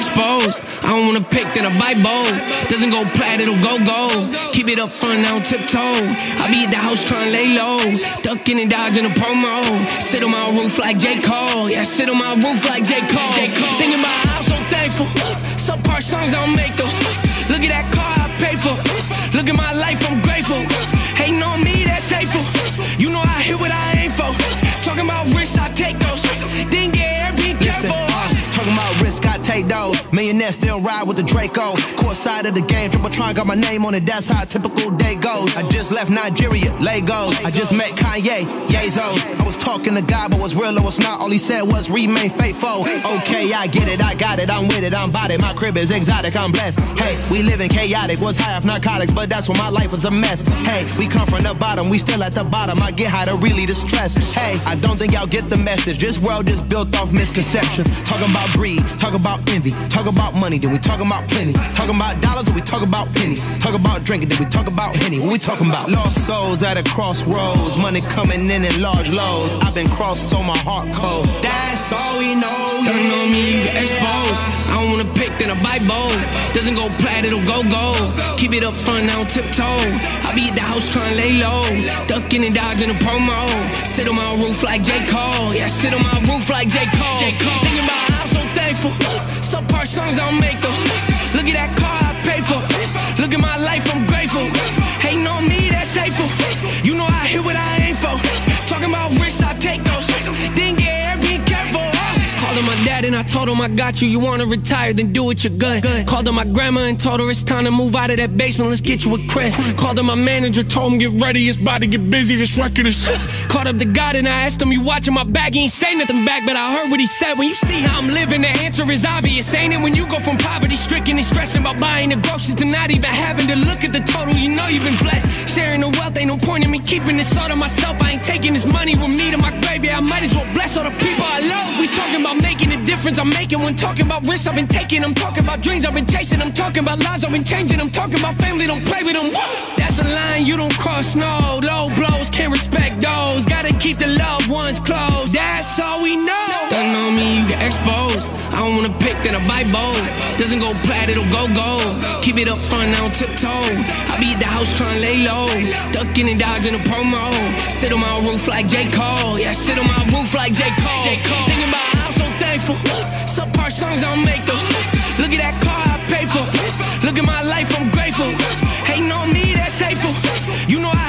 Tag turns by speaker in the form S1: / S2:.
S1: exposed. I don't wanna pick, then I bite bold. Doesn't go plat, it'll go gold. Keep it up front, I don't tiptoe. I be at the house trying to lay low. Ducking and dodging a promo. Sit on my roof like J. Cole. Yeah, sit on my roof like J. Cole. Thinking about how I'm so thankful. Some part songs I don't make those. Look at that car I paid for. Look at my life, I'm grateful. Hating on me, that's hateful. You know I hit what I aim for. Talking about risks, I take those. Didn't get air, be careful.
S2: Talking about risk, I take those. Millionaire still ride with the Draco. Court side of the game, Tripletron got my name on it. That's how a typical day goes. I just left Nigeria, Lagos. I just met Kanye, Yazos. I was talking to God, but was real or was not. All he said was remain faithful. Okay, I get it, I got it, I'm with it, I'm about it. My crib is exotic, I'm blessed. Hey, we living chaotic, was high off narcotics, but that's when my life was a mess. Hey, we come from the bottom, we still at the bottom. I get how to really distress. Hey, I don't think y'all get the message. This world is built off misconceptions. Talking about greed, talk about envy, talk about money, then we talking about plenty. Talking about dollars, then we talk about pennies. Talk about drinking, then we talk about Henny. What we talking about? Lost souls at a crossroads, money coming in large loads. I've been crossed, so my heart cold. That's all we know.
S1: Stunning on me, you get exposed. I don't wanna pick, then I bite bold. Doesn't go plat, it'll go gold. Keep it up front, I don't tiptoe. I be at the house trying to lay low. Ducking and dodging a promo. Sit on my roof like J. Cole. Yeah, sit on my roof like J. Cole. Thinking about how I'm so thankful. Some part songs I don't make those. Look at that car I paid for. Look at my life, I'm grateful. Hating on me, that's hateful. You know I hit what I aim for. Talking about risks, I take those. Didn't get air, be careful. Called him my dad and I told him I got you. You wanna retire, then do it, you're good. Called him my grandma and told her it's time to move out of that basement. Let's get you a crib. Called him my manager, told him get ready, it's about to get busy. This record is. Called up the God and I asked him, you watching my back? He ain't say nothing back, but I heard what he said. When you see how I'm living, the answer is obvious, ain't it? When you go from poverty stricken and stressing about buying the groceries to not even having to look at the total, you know you've been blessed. Sharing the wealth, ain't no point in me keeping this all to myself. I ain't taking this money with me to my grave. Yeah, I might as well bless all the people I love. We talking about making a difference I'm making. When talking about risks I've been taking, I'm talking about dreams I've been chasing. I'm talking about lives I've been changing. I'm talking about family, don't play with them. That's a line you don't cross, no. Low blows, can't respect those. Gotta keep the loved ones close. That's all we know. Stunning on me, you get exposed. I don't wanna pick, then I bite bold. Doesn't go plat, it'll go gold. Keep it up front, I don't tiptoe. I be at the house trying to lay low. Ducking and dodging a promo. Sit on my roof like J. Cole. Yeah, sit on my roof like J. Cole. Thinking about how I'm so thankful. Some part songs I don't make those. Look at that car I paid for. Look at my life, I'm grateful. Hating on me, that's hateful. You know I